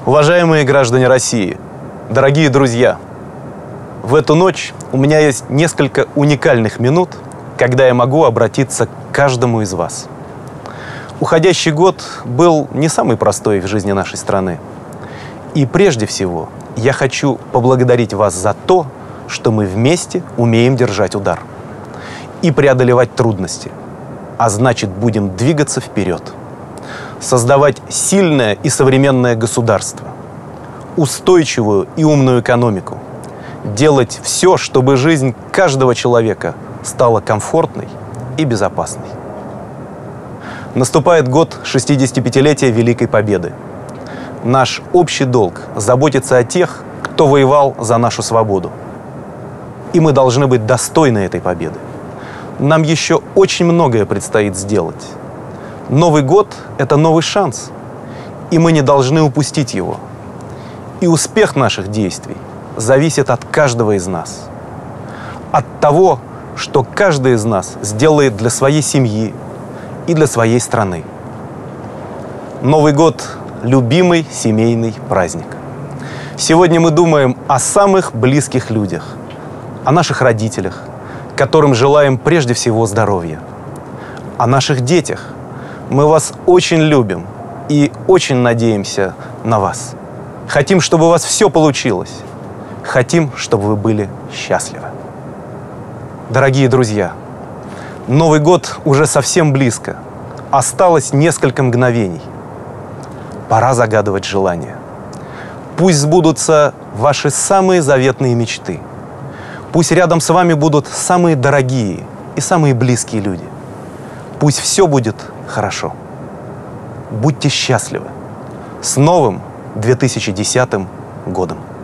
Уважаемые граждане России, дорогие друзья, в эту ночь у меня есть несколько уникальных минут, когда я могу обратиться к каждому из вас. Уходящий год был не самый простой в жизни нашей страны. И прежде всего я хочу поблагодарить вас за то, что мы вместе умеем держать удар и преодолевать трудности, а значит, будем двигаться вперед, создавать сильное и современное государство, устойчивую и умную экономику, делать все, чтобы жизнь каждого человека стала комфортной и безопасной. Наступает год 65-летия Великой Победы. Наш общий долг – заботиться о тех, кто воевал за нашу свободу. И мы должны быть достойны этой победы. Нам еще очень многое предстоит сделать. Новый год – это новый шанс, и мы не должны упустить его. И успех наших действий зависит от каждого из нас. От того, что каждый из нас сделает для своей семьи и для своей страны. Новый год – любимый семейный праздник. Сегодня мы думаем о самых близких людях, о наших родителях, которым желаем прежде всего здоровья, о наших детях. Мы вас очень любим и очень надеемся на вас. Хотим, чтобы у вас все получилось. Хотим, чтобы вы были счастливы. Дорогие друзья, Новый год уже совсем близко. Осталось несколько мгновений. Пора загадывать желания. Пусть сбудутся ваши самые заветные мечты. Пусть рядом с вами будут самые дорогие и самые близкие люди. Пусть все будет хорошо. Будьте счастливы. С новым 2010 годом!